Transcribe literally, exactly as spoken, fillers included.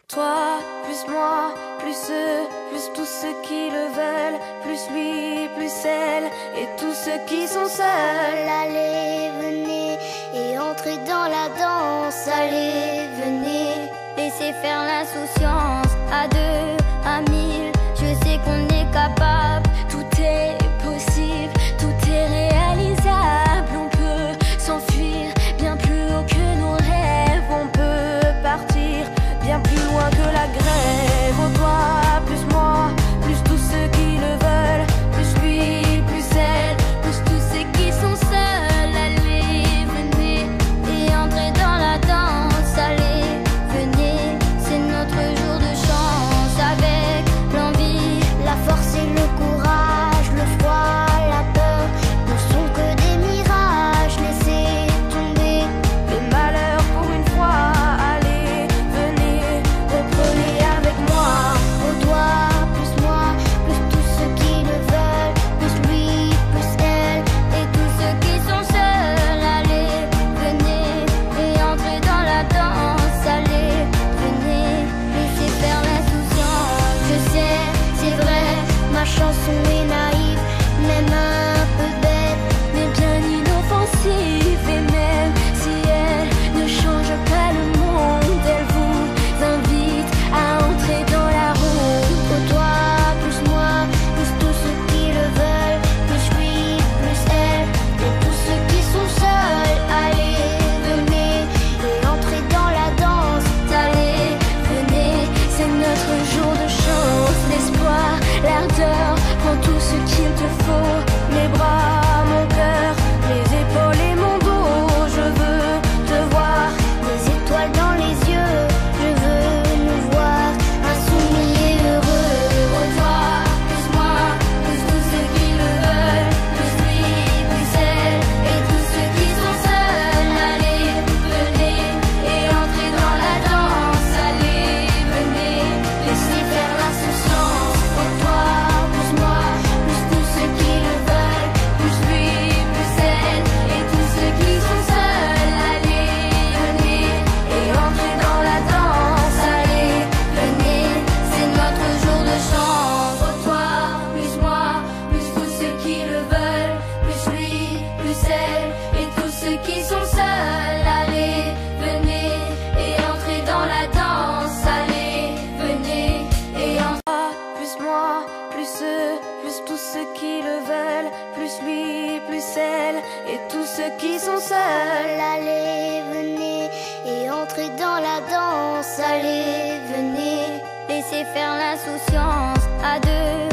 Toi, plus moi, plus eux, plus tous ceux qui le veulent, plus lui, plus elle, et tous ceux qui sont seuls. Allez, venez, et entrez dans la danse. Allez, venez, laissez faire l'insouciance. À deux, à mille, je sais qu'on est capable. Tout est possible, tout est réalisable. On peut s'enfuir bien plus haut que nos rêves. On peut partir bien plus loin que la grève. Oh toi, plus moi, plus tous ceux qui le veulent, plus lui, plus elle, plus tous ceux qui sont seuls. Allez, venez, et entrez dans la danse. Allez, venez, c'est notre jour de chance. Avec l'envie, la force et le courage, le froid, la peur ne sont que des mirages. Laissez tomber les malheurs pour une fois. Allez, venez, reprenez avec moi. au doigt, plus moi, plus tous ceux qui le veulent, plus lui, plus elle, et tous ceux qui sont seuls. Allez, venez, et entrez dans la danse. Allez, venez, laissez faire l'insouciance. Je sais, c'est vrai, ma chanson est naïve, même un peu bête, mais bien inoffensive. Et même si elle ne change pas le monde, elle vous invite à entrer dans la route. Au toi, plus moi, plus tous ceux qui le veulent, plus lui, plus elle, et tous ceux qui sont seuls. Allez, venez, et entrez dans la danse. Allez, venez, c'est notre jour de chance. L'espoir, l'ardeur, prends tout ce qu'il te faut. Mes bras, mon cœur, mes épaules et mon dos. Je veux te voir, Des étoiles dans les yeux, je veux nous voir insoumis et heureux. oh toi, plus moi, plus tous ceux qui le veulent, plus lui, plus elle, et tous ceux qui sont seuls. Allez, venez, et entrez dans la danse. Allez, venez, laissez faire l'insouciance. Oh toi, plus moi, plus tous ceux qui le veulent, plus lui, plus elle, et tous ceux qui sont seuls. Allez, venez, et entrez dans la danse. Allez, venez, c'est notre jour de chance. Oh toi, plus moi, plus tous ceux qui le veulent, plus lui, plus elle, et tous ceux qui sont seuls. Allez, venez, et entrez dans la danse. Allez, venez, et entrez. Plus moi, plus eux, plus tous ceux qui le veulent, plus lui, plus elle, et tous ceux qui sont seuls. Allez, venez, et entrez dans la danse. Allez, venez, laissez faire l'insouciance. À deux,